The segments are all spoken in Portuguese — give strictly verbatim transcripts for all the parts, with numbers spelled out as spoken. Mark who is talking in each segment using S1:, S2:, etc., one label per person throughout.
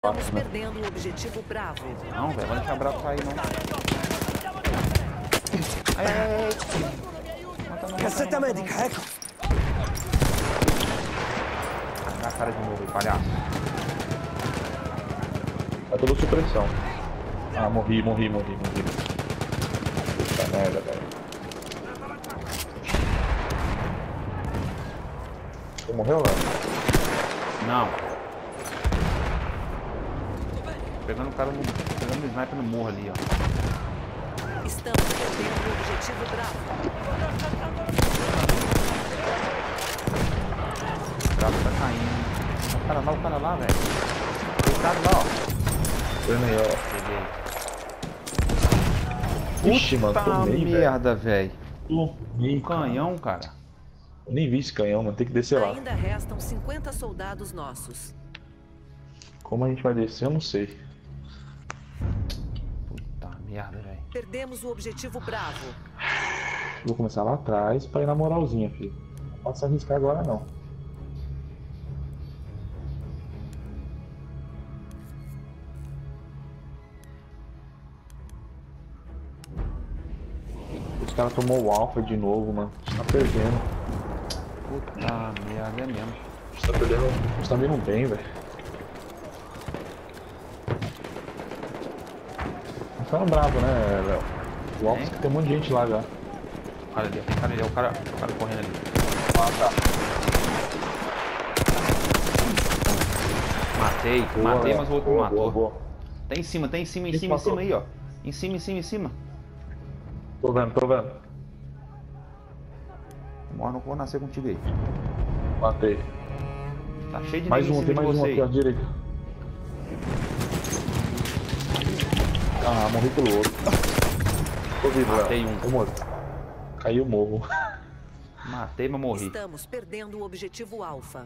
S1: Estamos perdendo o objetivo Bravo.
S2: Não, velho, vai deixar o Bravo sair, não. Ai, ai, ai. Mata não,
S3: Casseta
S2: mata não,
S3: médica,
S2: mata
S3: eco.
S2: não. Dá a cara de novo, palhaço.
S4: Tá toda supressão. Ah, morri, morri, morri, morri. Puta merda, velho. Você morreu, velho?
S2: Não. Pegando o cara no. Pegando o sniper no morro ali, ó.
S1: Estamos perdendo o objetivo Bravo.
S2: O Bravo tá caindo. O cara lá, o cara lá, velho. Deitado lá, ó.
S4: Foi aí, ó.
S2: Peguei.
S4: Ixi, mano,
S2: Puta
S4: tomei,
S2: merda, velho.
S4: Tomei,
S2: Um canhão, cara.
S4: Eu nem vi esse canhão, mano. Tem que descer lá.
S1: Ainda restam cinquenta soldados nossos.
S4: Como a gente vai descer, eu não sei.
S2: Puta merda, velho.
S1: Perdemos o objetivo Bravo.
S4: Vou começar lá atrás pra ir na moralzinha, filho. Não pode se arriscar agora, não. Os caras tomou o alfa de novo, mano. A gente tá perdendo.
S2: Puta merda, é mesmo.
S4: A gente tá perdendo. A gente tá vindo bem, velho. Tá ficando bravo, né, Léo? O alfa tem um monte de gente lá já.
S2: O cara ali, o cara ali, o cara, o cara correndo ali.
S4: Ah, tá.
S2: Matei,
S4: Boa,
S2: matei,
S4: Léo.
S2: mas o outro me
S4: Boa,
S2: matou.
S4: boa, boa.
S2: Tá em cima, tá em cima, em
S4: Quem
S2: cima, em
S4: matou?
S2: cima aí, ó. Em cima, em cima, em cima.
S4: Tô vendo, tô vendo.
S2: Morre, não vou nascer contigo aí.
S4: Matei.
S2: Tá cheio de
S4: Mais
S2: nego em
S4: um, tem
S2: cima de
S4: mais um
S2: você
S4: aqui, ó,
S2: aí.
S4: direita. Ah, morri pelo outro. Tô vivo,
S2: Matei
S4: Léo.
S2: um.
S4: Tô morto. Caiu o morro.
S2: Matei, mas morri.
S1: Estamos perdendo o objetivo Alfa.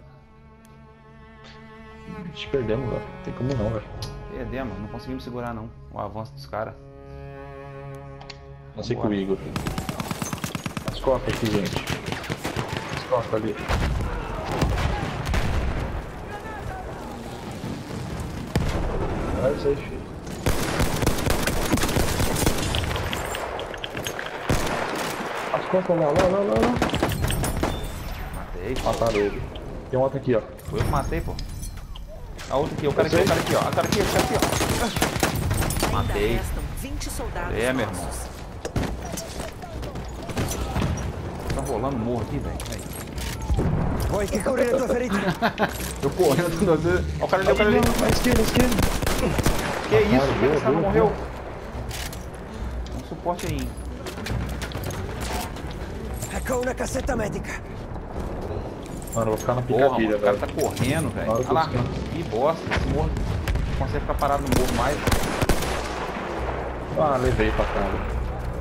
S4: A gente perdemos, velho. Não tem como não, velho.
S2: Perdemos, não conseguimos segurar não. O avanço dos caras.
S4: Não sei com o Igor. As costas aqui, gente. As costas ali. Olha isso aí, filho. As costas lá, lá, lá, lá, lá.
S2: Matei.
S4: Mataram ele. Tem um outro aqui, ó.
S2: Foi eu que matei, pô. A outra aqui, o cara aqui, o cara aqui, ó. O cara aqui, o cara aqui, ó. Matei.
S1: Ainda restam vinte soldados
S2: É, meu irmão.
S1: nossos.
S2: Tá rolando morro aqui, velho. Aí.
S3: Vuoi che curi la tua ferita?
S2: Eu correndo, tudo assim. Ó, o cara ali, o cara ali.
S4: À esquerda, à esquerda.
S2: Que isso?
S4: Boa,
S2: Como é que
S4: boa,
S2: esse cara não
S4: boa,
S2: morreu? Um suporte aí.
S3: Ecco una cassetta medica.
S4: Mano, eu vou ficar na
S2: Porra, mano,
S4: picadilha,
S2: o cara
S4: velho.
S2: tá correndo, velho.
S4: Na hora que
S2: Olha lá.
S4: eu descanso.
S2: Que bosta. Esse morro não consegue ficar parado no morro mais.
S4: Ah, levei pra casa.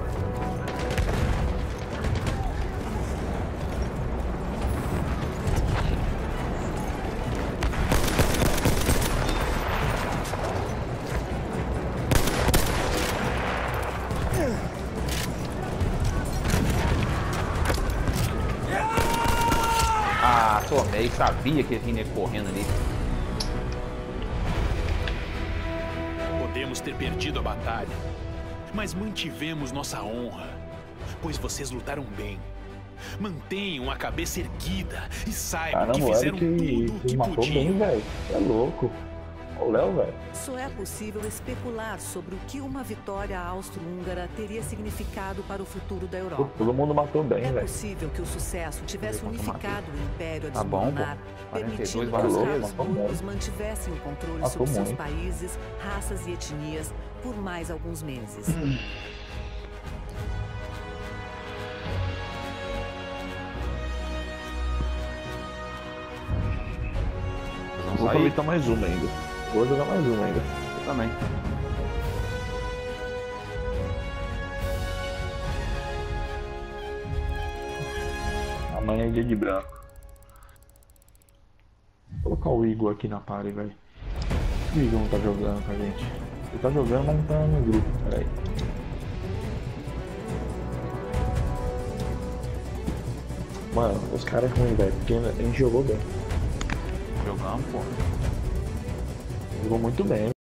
S2: Ah, tomei. Sabia que vinha correndo ali.
S5: Podemos ter perdido a batalha, mas mantivemos nossa honra, pois vocês lutaram bem. Mantenham a cabeça erguida e saibam
S4: Caramba,
S5: que
S4: o
S5: fizeram
S4: Eric
S5: tudo o que
S4: matou bem,
S5: podiam.
S4: velho. É louco. Olha o Léo, velho.
S1: Só é possível especular sobre o que uma vitória austro-húngara teria significado para o futuro da Europa.
S4: Todo mundo matou bem,
S1: É
S4: velho.
S1: possível que o sucesso tivesse
S2: Quanto
S1: unificado o Império a
S2: Tá bom, pô.
S1: desmoronar,
S2: quarenta e dois
S1: permitindo que
S2: barra
S1: os
S2: seis,
S1: Habsburgos mantivessem o controle
S4: Matou
S1: sobre seus
S4: muito.
S1: países, raças e etnias por mais alguns meses.
S2: Vocês
S4: Vou
S2: vão sair?
S4: aproveitar mais uma ainda. Vou jogar mais uma ainda.
S2: Eu também.
S4: Amanhã é dia de branco. Vou colocar o Igor aqui na party, velho. O Igor não tá jogando com a gente. Ele tá jogando, mas não tá no grupo. Pera aí. Mano, os caras é ruim, velho. Porque a gente jogou bem.
S2: Jogamos, pô.
S4: Jogou muito bem.